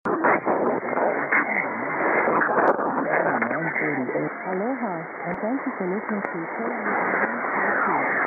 Aloha, and thank you for listening to KMUN.